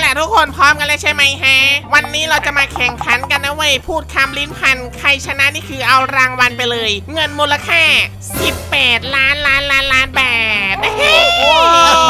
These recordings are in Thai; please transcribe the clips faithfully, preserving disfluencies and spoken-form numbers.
ละทุกคนพร้อมกันแล้วใช่ไหมฮะวันนี้เราจะมาแข่งขันกันนะเว้ยพูดคำลิ้นพันใครชนะนี่คือเอารางวัลไปเลยเงินมูลค่าสิบแปดล้านล้านล้านล้านบาทโอ้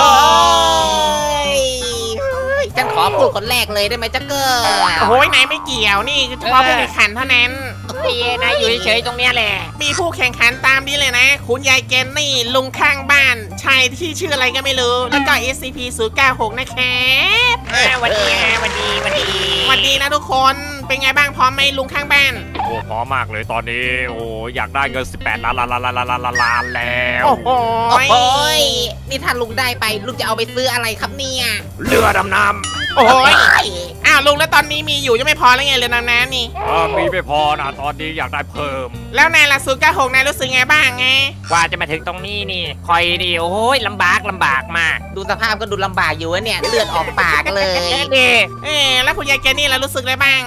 ยฉันขอพูดคนแรกเลยได้ไหมจ๊ะเกอร์โอ้ยนายไม่เกี่ยวนี่เฉพาะผู้แข่งขันเท่านั้นพี่นายอยู่เฉยๆตรงเนี้ยแหละมีผู้แข่งขันตามนี้เลยนะคุณยายแกนนี่ลุงข้างบ้านชายที่ชื่ออะไรก็ไม่รู้แล้วก็ เอส ซี พี ศูนย์ เก้า หก นะครับวันดีวันดีวันดีวันดีนะทุกคนเป็นไงบ้างพร้อมไหมลุงข้างบ้านโอ้พร้อมมากเลยตอนนี้โอ้อยากได้เงินสิบแปดล้านล้านล้านล้านล้านล้านแล้วโอ้โหนี่ถ้าลุงได้ไปลุงจะเอาไปซื้ออะไรครับเนี่ยเรือดำน้ำโอ้ยอ้าวลุงแล้วตอนนี้มีอยู่ยังไม่พอแล้วไงเรือดำน้ำนี่อ่ามีไม่พอนะตอนนี้อยากได้เพิ่มแล้วนายล่ะศูนย์ เก้า หกนายรู้สึกไงบ้างไงกว่าจะมาถึงตรงนี้นี่คอยดิโอ้ยลำบากลำบากมากดูสภาพก็ดูลำบากอยู่เนี่ยเลือดออกปากเลยเออแล้วคุณยายแกนี่ล่ะรู้สึกอะไรบ้าง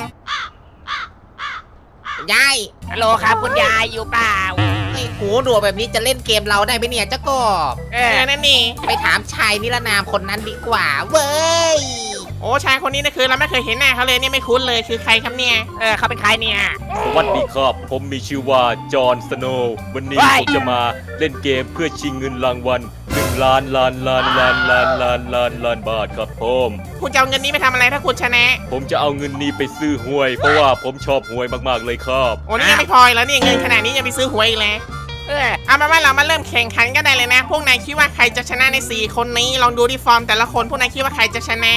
ยายฮัลโหลครับคุณยายอยู่เปล่าไอ้หูดัวแบบนี้จะเล่นเกมเราได้ไหมเนี่ยเจ้ากบเออนั่นนี่ไปถามชายนิรนามคนนั้นดีกว่าเว้ยโอ้ชายคนนี้นะคือเราไม่เคยเห็นหน้าเขาเลยเนี่ยไม่คุ้นเลยคือใครครับเนี่ยเออเขาเป็นใครเนี่ยสวัสดีครับผมมีชื่อว่าจอห์นสโนว์วันนี้ผมจะมาเล่นเกมเพื่อชิงเงินรางวัลหนึ่งล้านล้านล้านล้านล้านล้านล้านล้านบาทครับผมคุณจะเอาเงินนี้ไปทำอะไรถ้าคุณชนะผมจะเอาเงินนี้ไปซื้อหวยเพราะว่าผมชอบหวยมากๆเลยครับโอ้นี่ยังไม่พอแล้วนี่เงินขนาดนี้ยังไปซื้อหวยอีกแล้วเออเอามาว่าเรามาเริ่มแข่งขันกันได้เลยนะพวกนายคิดว่าใครจะชนะในสี่คนนี้ลองดูที่ฟอร์มแต่ละคนพวกนายคิดว่าใครจะชนะ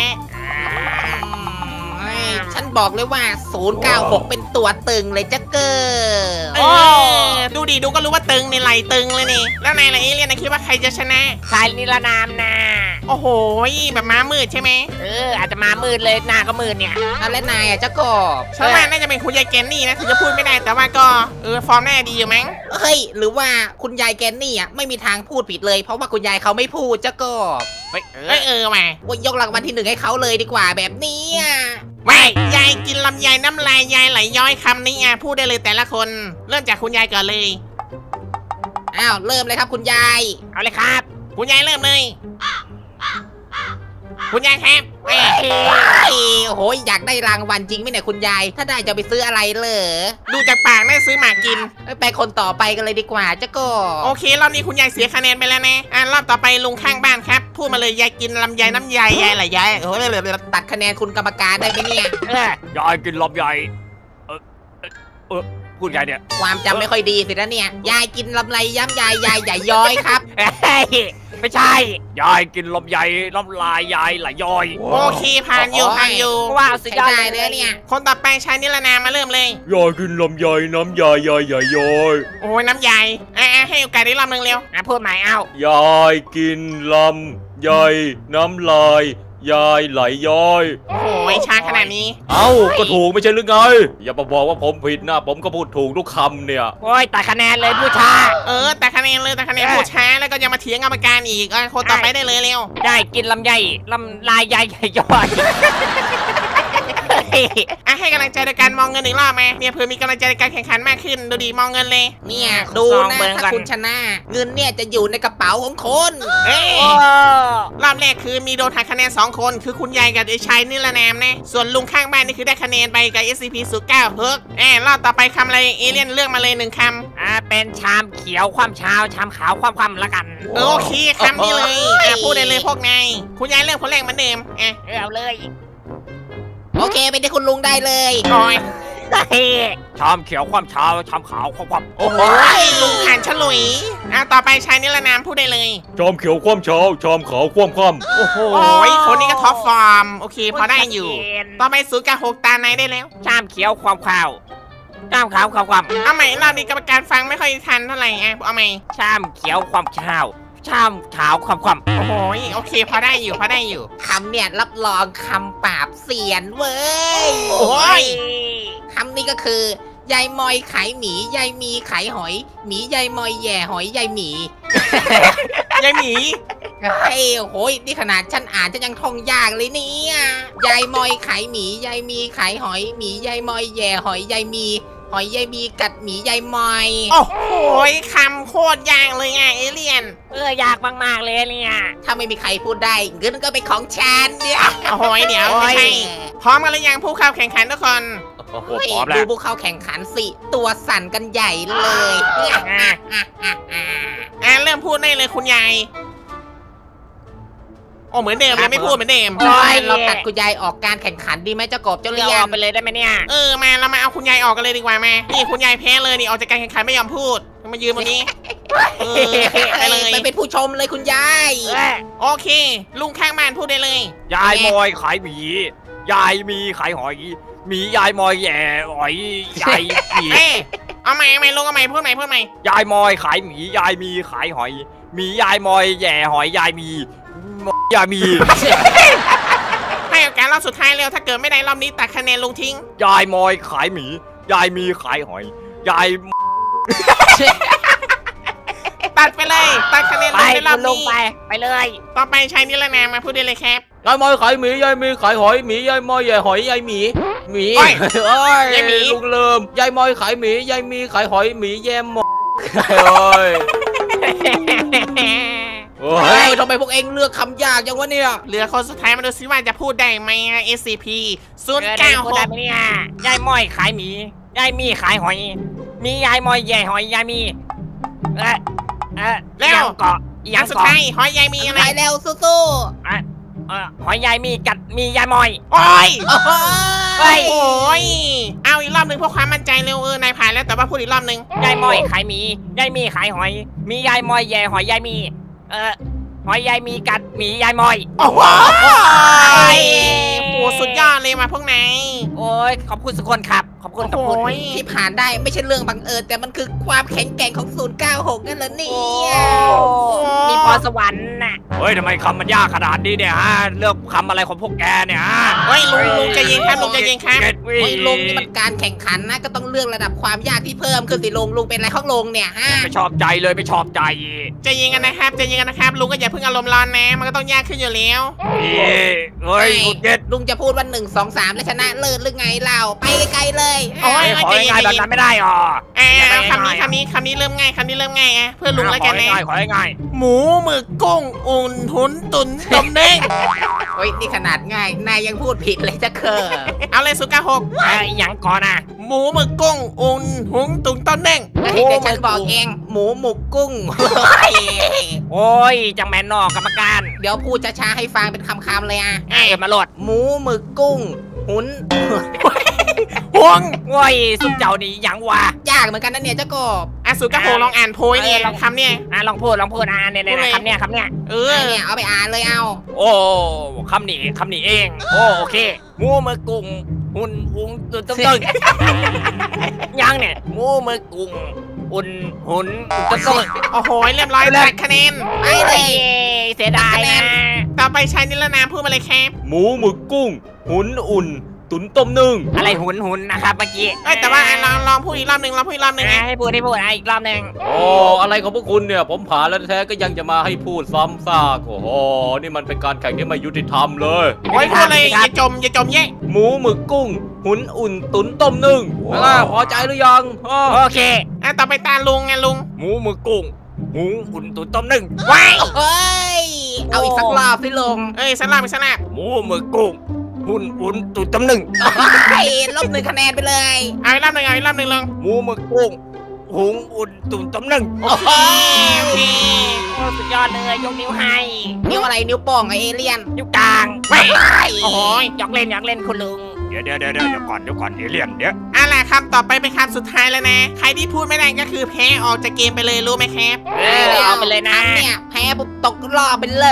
ฉันบอกเลยว่าศูนย์ เก้า หกเป็นตัวตึงเลยจ๊ะเกอร์โอ้ดูดิดูก็รู้ว่าตึงในไหลตึงเลยนี่แล้วนายล่ะเอเลี่ยนนายคิดว่าใครจะชนะชายนิรนามนะโอ้โหแบบม้ามืดใช่ไหมเอออาจจะมามืดเลยหน้าก็มืดเนี่ยแล้วนายอ่ะจ๊ะกบฉันว่าน่าจะเป็นคุณยายแกนนี่นะถึงจะพูดไม่ได้แต่ว่าก็เออฟอร์มแน่ดีอยู่มั้งเฮ้ยหรือว่าคุณยายแกนนี่อ่ะไม่มีทางพูดผิดเลยเพราะว่าคุณยายเขาไม่พูดจ๊ะกบเฮ้ยเออเออมาว่ายกรางวัลที่หนึ่งให้เขาเลยดีกว่าแบบนี้ไม่ยายกินลำไยน้ำลายยายไหลย้อยคำนี้อ่ะพูดได้เลยแต่ละคนเริ่มจากคุณยายก่อนเลยอ้าวเริ่มเลยครับคุณยายเอาเลยครับคุณยายเริ่มเลยคุณยายครับเอ้โอ้โหอยากได้รางวัลจริงไหมเนี่ยคุณยายถ้าได้จะไปซื้ออะไรเหรอดูจากปากน่าซื้อหมากกินไปคนต่อไปกันเลยดีกว่าเจ้าก็โอเครอบนี้คุณยายเสียคะแนนไปแล้วนะอ่ารอบต่อไปลุงข้างบ้านครับพูดมาเลยยายกินลำไยน้ำใยยายไหลยายโอ้ยตัดคะแนนคุณกรรมการได้ไหมเนี่ยยายกินลำไยเออเออพูดไงเนี่ยความจำไม่ค่อยดีสินะเนี่ยยายกินลำไยย้ำยายยายใหญ่ย้อยครับไม่ใช่ยายกินลำไยลำลายยายไหลย้อยโอเคผ่านอยู่ผ่านอยู่ว้าวสุดยอดเลยเนี่ยคนต่อไปชายนิรนามมาเริ่มเลยยายกินลำไยน้ำยายยายใหญ่ย้อยโอ้ยน้ำใยอ่ะให้โอกาสได้รอบนึงเร็วอ่ะพูดใหม่เอ้ายายกินลำไยน้ำลายยายไหลย้อยโอ้โหช้าขนาดนี้เอ้าก็ถูกไม่ใช่หรือไงอย่ามาบอกว่าผมผิดนะผมก็พูดถูกทุกคำเนี่ยโอ้ยตัดคะแนนเลยผู้ช้าเออตัดคะแนนเลยตัดคะแนนผู้ช้าแล้วก็ยังมาเถียงกรรมการอีกคนต่อไปได้เลยเร็วได้กินลำไยลำลายยายย้อยอ่ะให้กำลังใจในการมองเงินอีกรอบไหมเนี่ยเพื่อมีกำลังใจในการแข่งขันมากขึ้นดูดีมองเงินเลยเนี่ยดูนะถ้าคุณชนะเงินเนี่ยจะอยู่ในกระเป๋าของคนเอ้รอบแรกคือมีโดนหักคะแนนสองคนคือคุณยายกับไอ้ชายนิรนามนะส่วนลุงข้างบ้านนี่คือได้คะแนนไปกับ เอส ซี พี ศูนย์ เก้า เฮ้ยแอบรอบต่อไปคำอะไรเอเลี่ยนเลือกมาเลยหนึ่งคำอ่าเป็นชามเขียวความเช้าชามขาวความความละกันโอเคคำนี้เลยอ่ะพูดได้เลยพวกนายคุณยายเริ่มคนแรกเหมือนเดิมอ่ะเอาเลยโอเคไปได้คุณลุงได้เลยโอ้ยชามเขียวความเช้าชามขาวความความโอ้โหลุงผ่านฉลุยอ่ะต่อไปชายนิรนามพูดได้เลยชามเขียวความเช้าชามขาวความความโอ้โหคนนี้ก็ท็อปฟอร์มโอเคพอได้อยู่ต่อไปศูนย์กับหกตาไหนได้แล้วชามเขียวความขาวชามขาวความความเอาใหม่รอบนี้กรรมการฟังไม่ค่อยทันเท่าไหร่อ่ะเอาใหม่ชามเขียวความเช้าชามขาวความความโอ้โหโอเคพอได้อยู่พอได้อยู่คำเนี่ยรับรองคำปราบเสียนเว้ยโอ้ยคำนี้ก็คือยายมอยขายหมียายมีขายหอยหมียายมอยแย่หอยยายหมียายหมีเฮ้ยโหยนี่ขนาดฉันอ่านฉันยังท่องยากเลยเนี่ยยายมอยขายหมียายมีขายหอยหมียายมอยแย่หอยยายมีหอยยายมีกัดหมียายมอยโอ้โหคำโคตรยากเลยไงเอเลี่ยนเออยากมากๆเลยเนี่ยถ้าไม่มีใครพูดได้เงินก็เป็นของฉันเนี่ยโอ้โหเดี๋ยวไม่ใช่พร้อมกันหรือยังผู้เข้าแข่งขันทุกคนโอ้โหโอ้ยพร้อมแล้ดูวพวกเขาแข่งขันสิ ตัวสั่นกันใหญ่เลยอ่ะอ่ะเริ่มพูดได้เลยคุณยายโอ้เหมือนเดิมเลยไม่พูดเหมือนเดิมใช่เราตัดคุณยายออกการแข่งขันดีไหมเจ้ากบเจ้าเรียเลีกยออน กไปเลยได้ไหมเนี่ยเออมาเรามาเอาคุณยายออกกันเลยดีกว่ามานี่คุณยายแพ้เลยนี่ออกจากการแข่งขันไม่ยอมพูดมายืนตรงนี้เออไปเลยไปเป็นผู้ชมเลยคุณยายเอ้ยโอเค ลุงข้างบ้านพูดได้เลยยายมอยขายหมี ยายมีขายหอยหมียายมอยแย่หอยยายหมีเอ้ยเอาใหม่เอาใหม่ลุงเอาใหม่พูดใหม่พูดใหม่ยายมอยขายหมียายมีขายหอยหมียายมอยแย่หอยยายมียายมีให้โอกาสรอบสุดท้ายเร็วถ้าเกิดไม่ได้รอบนี้ตัดคะแนนลุงทิ้งยายมอยขายหมี ยายมีขายหอย ยายตัดไปเลยตัดคะแนนไปลุงในรอคุบณลุงนี้ไปไปเลยต่อไปชายนิรนามมาพูดได้เลยครับยายมอยขายหมียายมีขายหอยหมียายมอยแย่หอยยายหมีหมีโอ้ยโอ้ยยายหมีลุงเลิมยายมอยขายหมียายมีขายหอยหมีแย่หมอโอ้ยโอ้เฮ้ยยทำไมพวกเองเลือกคำยากจังวะเนี่ยเหลือคนสุดท้ายมาดูซิว่าจะพูดได้ไหม เอส ซี พี ศูนย์เออเก้าพูดหได้กไหมเนี่ยยายม้อยขายหมียายมีขายหอย มียายม้อยแย่หอยยายมีเอ๊ะเอ๊ะยังเกาะอยัย่างงสุดเกาะท้ายหอยยายมีอะไรไปเร็วสู้อ่ะเอ่อหอยยายมีกัดมียายมอยโอ้ยๆโอ้โหเฮ้ยโอ้ยเอาอีกรอบหนึ่งเพื่อความมั่นใจเร็วเออนายผ่านแล้วแต่ว่าพูดอีกรอบหนึ่งยายมอยขายหมียายมีขายหอย มียายมอยแย่หอยยายมี เออหอยยายมีกัดหมียายมอยโอ้โหโอ้สุดยอดเลยมาพวกนายโอ้ยขอบคุณสุกคนครับ ขอบคุณขอบคุณโอ้ยที่ผ่านได้ไม่ใช่เรื่องบังเอิญแต่มันคือความแข็งแกร่งของศูนย์เก้าหกนั่นแหละเนี่โอ้ยมีพรสวรรค์น่ะเฮ้ยทำไมคำมันยากขนาดนี้เนี่ยฮะเลือกคำอะไรของพวกแกเนี่ยฮะเฮ้ยลุงลุงใจเย็นครับลุงใจเย็นครับเก็ตวิโอ้ยลุงนี่มันการแข่งขันนะก็ต้องเลือกระดับความยากที่เพิ่มขึ้นสิลุงลุงเป็นอะไรของลุงเนี่ยฮะไม่ชอบใจเลยไม่ชอบใจใจเย็นกันนะครับใจเย็นกันนะครับลุงก็อย่าเพิ่งอารมณ์ร้อนนะมันก็ต้องยากขึ้นอยู่แล้วเอ้ยเฮ้ยหงุดหงิดลุงจะพูดว่าหนึ่งสองสามและชนะเลิศหรือไงเราไปไกลๆเลยโอ้ยของ่ายๆแบบนั้นไม่ได้หรออ่าอย่าไปคำนี้ง่ายๆคำนี้คำนี้เริ่มง่ายคำนี้เริ่มง่ายอ่ะเพื่อลุงแล้วกันขอนะง่ายๆของ่ายหมูหมึกกุ้งอุ่นหุนตุ๋นต้มเด้งโอ้ยนี่ขนาดง่ายนายยังพูดผิดเลยจะเคอเอาเลยสุก้าหกเอ้ยยังก่อนนะหมูหมึกกุ้งอุ่นหุนตุ๋นต้มเด้งเดี๋ยวฉันบอกเองหมูหมกกุ้งโอ้ยจังแมนนอกกรรมการเดี๋ยวพูดช้าๆให้ฟังเป็นคำๆเลยอ่ะเอ้ยมาโหลดหมูหมึกกุ้ง หุนห่วงโอ้ยสุดเจ้านี่ยังวะยากเหมือนกันนะเนี่ยเจ้ากบอ่ะสุก้าหกลองอ่านโพยเนี่ยคำเนี่ยอ่ะลองพูดลองพูดอ่ะเนี่ยเนี่ยเนี่ยคำเนี้ยคำเนี้ยเอเอออเนี่ยเอาไปอ่านเลยเอาๆโอ้คำนี้คำนี้เองโอ้โอเคหมูมือกุ้งหุ่นหุ่นตึ้งตึ้งตึ้งยังเนี่ยหมูมือกุ้งหุ่นหุ่นตึ้งตึ้งโอ้โหเรียบร้อยตัดคะแนนไปเลยเสียดายนะต่อไปชายนิรนามพูดมาเลยครับหมูหมึกกุ้ง หุนอุ่น ตุ๋นต้มนึ่งอะไรหุ่นหุ่นนะครับเมื่อกี้เอ้ยแต่ว่าอ่ะลองลองพูดอีกรอบหนึ่งลองพูดอีกรอบหนึ่งอ่ะนะให้พูดให้พูดอ่ะอีกรอบหนึ่งโอ้อะไรของพวกคุณเนี่ย ผมผ่านแล้วแท้ก็ยังจะมาให้พูดซ้ำซากโอ้โหนี่มันเป็นการแข่งที่ไม่ยุติธรรมเลยโอ้ยพูดเลยอย่าจมอย่าจมเย่หมูหมึกกุ้ง หุนอุ่น ตุ๋นต้มนึ่งเป็นไงพอใจหรือยังอ้อโอเคอ่ะต่อไปตาลุงไงลุงหมูมือกุ้งหมูอุ่นตุ๋นต้มนึ่งว้ายเฮ้ย เอาอีกสักรอบสิลงเอ้ยสลับไปสลับหมูมือกุ้งหุ่นอุ่นตุ๋นต้มนึ่งเฮ้ยลบหนึ่งคะแนนไปเลยเอาอีกรอบหนึ่งเอาอีกรอบหนึ่งลงหมูมือกุ้งหุงอุ่นตุ๋นต้มนึ่งโอ้โหโอเคโอ้สุดยอดเลยยกนิ้วให้นิ้วอะไรนิ้วโป้งไอเอเลี่ยนนิ้วกลางว้ายโอ้โหอยากเล่นอยากเล่นคุณลุงเดี๋ยวเดี๋ยวเดี๋ยวเดี๋ยวก่อนเดี๋ยวก่อนเอเลี่ยนเดี๋ยวเอ่ะล่ะคำต่อไปเป็นคำสุดท้ายแล้วนะ ใครที่พูดไม่ได้ก็คือแพ้ออกจากเกมไปเลยรู้ไหมครับเออเอาไปเลยนะทำเนี่ยแพ้ปุ๊บตกรอบไปเลย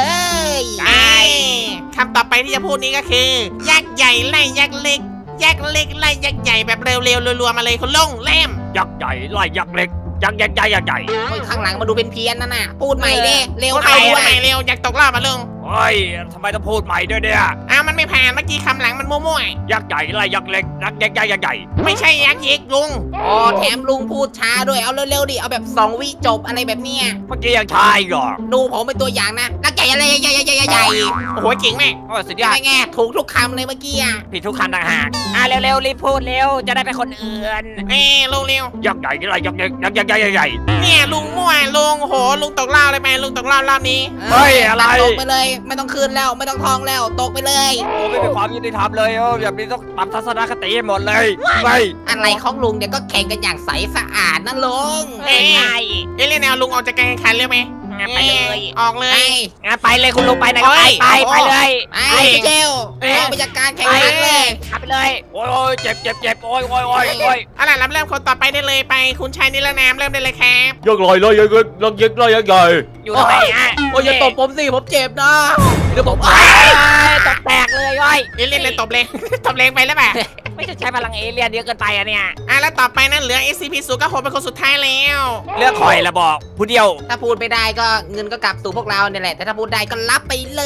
ใช่คำต่อไปที่จะพูดนี้ก็คือยักษ์ใหญ่ไล่ยักษ์เล็ก ยักษ์เล็กไล่ยักษ์ใหญ่แบบเร็วๆรัวๆมาเลยคุณลุงเล่มยักษ์ใหญ่ไล่ยักษ์เล็กยักษ์ยักษ์ใหญ่ยักษ์ใหญ่โอ้ยข้างหลังมาดูเป็นเพี้ยนนั่นน่ะ พูดใหม่ดิเร็วพูดเข้าใหม่พูด้ดวใหม่ยเร็วอยากตกรอบมาลุงโอ้ฮ้ยทำไมต้องพูดใหม่ด้วยเนี่ยอ้าวมันไม่ผ่านเมื่อกี้คำหลังมันมั่วยักษ์ใหญ่อะไรยักษ์เล็กยักษ์ใหญ่ยักษ์ใหญ่ๆไม่ใช่ยักษ์เย็กลุงอ๋อแถมลุงพูดช้าด้วยเอาเร็วๆดิเอาแบบสองวิจบอะไรแบบเนี้ยเมื่อกี้ยังชายเหรอดูผมเป็นตัวอย่างนะนักใหญ่อะไรใหญ่ใหญ่ใหญ่ใหญ่โอ้โหเก่งแม่โอ้สุดยอดไงไงถูกทุกคำเลยเมื่อกี้อ่ะผิดทุกคำต่างหากอ่ะเร็วๆรีบพูดเร็วจะได้เป็นคนอื่นเอ้ยลุงเร็วยักษ์ใหญ่อะไรยักษ์เล็กยักษ์ใหญ่ยักษ์ใหญ่เนี่ยลุงมั่วลุงโหลุงตกรอบเลยไหมลุงตกรอบรอบนี้เฮ้ยอะไรตกไปเลยไม่ต้องคืนแล้วไม่ต้องทองแล้วตกไปเลยโอ้ไม่มีความยุติธรรมเลยโอ้แบบนี้ต้องปรับทัศนคติให้หมดเลยไปอะไรของลุงเนี่ยก็แข่งกันอย่างใสสะอาดนะลุงเอ้ยใช่เอ้ยเล่นแนวลุงออกจากการแข่งขันเร็วไหมงั้นไปเลยออกเลไปยงั้นไปเลยคุณลุงไปไหนก็ไปไปไปเลยไปเจลออกไปจากการแข่งขันเลยขับไปเลยโอ้ยเจ็บเจ็บเจ็บโอ้ยโอ้ยโอ้ยโอ้ยเอาล่ะรับเริ่มคนต่อไปได้เลยไปคุณชายนิรนามเริ่มได้เลยครับยักษ์ลอยเลยยักษ์ยักษ์ยักษ์ลอยยักษ์ใหญ่อยู่ตรงไหนอ่ะโอ้ยอย่าตบผมสิผมเจ็บนะเดี๋ยวผมโอ้ยตกแตกเลยโอ้ยเอ้ยเล่นเลยตบเลย ตบแรงไปแล้วป่ะไม่จะใช้พลังเอเลี่ยนเยอะเกินไปอะเนี่ยอ่ะแล้วต่อไปนั่นเหลือ เอส ซี พี ศูนย์ เก้า หกเป็นคนสุดท้ายแล้วเลือกคอยละบอกผู้เดียวถ้าพูดไม่ได้ก็เงินก็กลับสู่พวกเราเนี่ยแหละแต่ถ้าพูดได้ก็รับไปเลย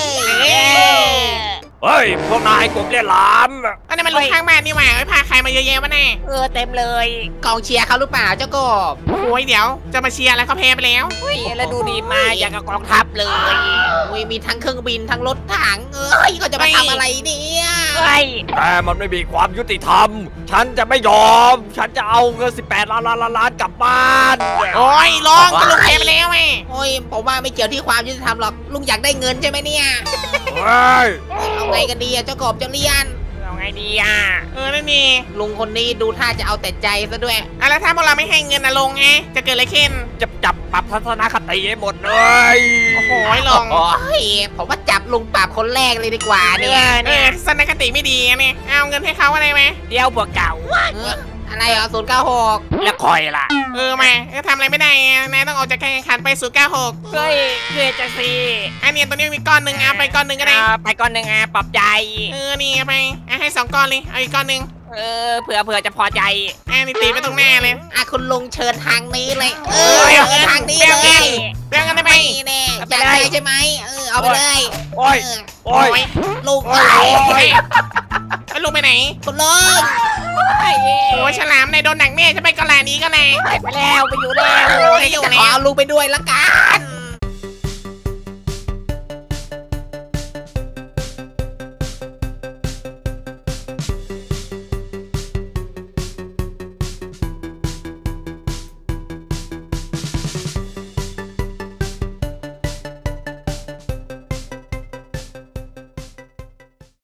เอ้ยเฮ้ยพวกนายกลุ่มเล่นหลามอันนี้มันลุงข้างบ้านนี่หว่าไอ้พาใครมาเยอะแยะวะแน่เออเต็มเลยกองเชียร์เขาหรือเปล่าเจ้ากบโอ้ยเดี๋ยวจะมาเชียร์อะไรเขาแพ้ไปแล้วอุ้ยแล้วดูดีมาอย่างกับกองทัพเลยโอ้ยมีทั้งเครื่องบินทั้งรถถังเอ้ยก็จะมาทำอะไรเนี่ยเฮ้ยแต่มันไม่มีความยุติธรรม ฉันจะไม่ยอม ฉันจะเอาเงินสิบแปดล้านล้านล้านล้านกลับบ้านโอ้ยลองก็ลุงแพ้ไปแล้วไงโอ้ยผมว่าไม่เกี่ยวที่ความยุติธรรมหรอกลุงอยากได้เงินใช่ไหมเนี่ยเฮ้ยเอาไงกันดีอะเจ้ากบเจ้าเลียนเอาไงดีอ่ะเออนั่นนี่ลุงคนนี้ดูท่าจะเอาแต่ใจซะด้วยอ่ะแล้วถ้าพวกเราไม่ให้เงินนะลงไงจะเกิดอะไรขึ้นจะจับปรับทัศนคติให้หมดเลยโอ้โหลงโอ้ยผมว่าจับลุงปราบคนแรกเลยดีกว่าเอเนี่ยอเอเนี่ยอสนคติไม่ดีอะเนี่ยเอาเงินให้เขาอะไรไหมเดี๋ยวพวกเก่าเอออะไรเหรอศูนย์เก้าหกแล้วคอยล่ะเออมาก็ทำอะไรไม่ได้อะนายต้องออกจากการแข่งขันไปศูนย์เก้าหกเฮ้ยเพื่อจะสิอันเนี้ยตัวนี้มีก้อนหนึ่งเอาไปก้อนหนึ่งก็ได้เอาไปก้อนหนึ่งอ่ะปรับใจเออนี่เอาไปอ่ะให้สองก้อนเลยเอาอีกก้อนหนึ่งเออเผื่อเผื่อจะพอใจอ่ะนี่ตีไปตรงหน้าเลยอ่ะคุณลุงเชิญทางนี้เลย เอเอออเชิญทางนี้เดี๋เลยวยเรื่องกันได้ไหมไม่แน่อยากได้ใช่ไหมเออเอาไปเลยโอ้ยเออโอ้ยโอ้ยลุงโอ้ยโอ้ยแล้วลุงไปไหนคุณลุงโอ้ยฉลามนายโดนหนักแน่จะไปกะลานี้ก็เลยไปแล้วไปอยู่แล้วโอ้ยอยู่จะแล้ขอวเอาลุงไปด้วยละกัน